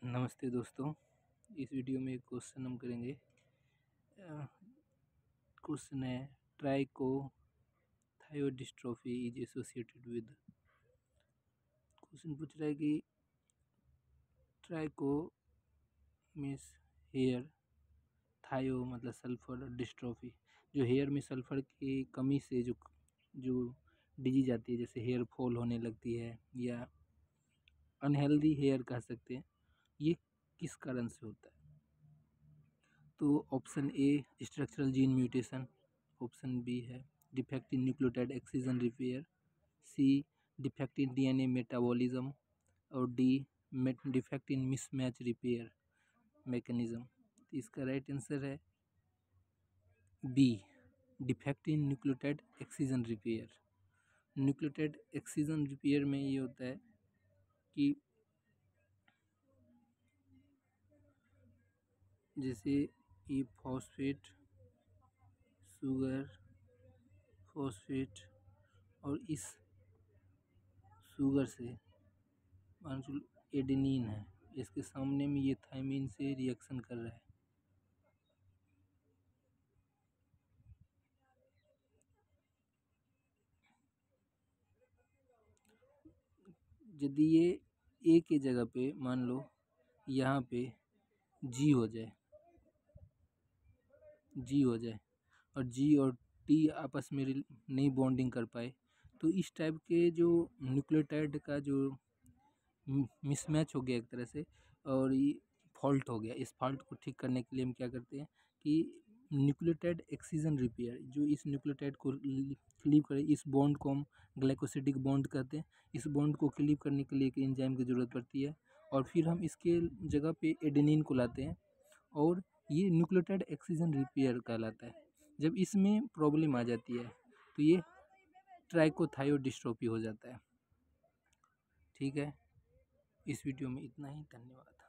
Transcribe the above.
नमस्ते दोस्तों। इस वीडियो में एक क्वेश्चन हम करेंगे। क्वेश्चन है trichothiodystrophy is associated with. Question पूछ रहा है कि ट्राइको मीन्स हेयर, थायो मतलब सल्फर, डिस्ट्रोफी जो हेयर में सल्फर की कमी से जो डिजीज आती है, जैसे हेयर फॉल होने लगती है या अनहेल्दी हेयर कह सकते हैं, ये किस कारण से होता है। तो option A structural gene mutation, option B है defect in nucleotide excision repair, C defect in DNA metabolism और D defect in mismatch repair mechanism. तो इसका राइट आंसर है B, defect in nucleotide excision repair. Nucleotide excision repair में ये होता है कि जैसे ये फॉस्फेट, शुगर, फॉस्फेट और इस शुगर से मान लो एडेनिन है, इसके सामने में ये थायमिन से रिएक्शन कर रहा है। यदि ये ए के जगह पे मान लो यहाँ पे जी हो जाए और जी और टी आपस में नहीं बॉन्डिंग कर पाए, तो इस टाइप के जो न्यूक्लियोटाइड का जो मिसमैच हो गया एक तरह से और ये फॉल्ट हो गया, इस फॉल्ट को ठीक करने के लिए हम क्या करते हैं कि न्यूक्लियोटाइड एक्सिजन रिपेयर, जो इस न्यूक्लियोटाइड को क्लीव करे, इस बॉन्ड को हम ग्लाइकोसिडिक बॉन्ड कहते हैं। इस बॉन्ड को क्लीव करने के लिए एक एंजाइम की ज़रूरत पड़ती है और फिर हम इसके जगह पे एडेनिन को लाते हैं और ये न्यूक्लियोटाइड एक्सिजन रिपेयर कहलाता है। जब इसमें प्रॉब्लम आ जाती है तो ये ट्राइकोथायोडिस्ट्रोफी हो जाता है। ठीक है, इस वीडियो में इतना ही। धन्यवाद।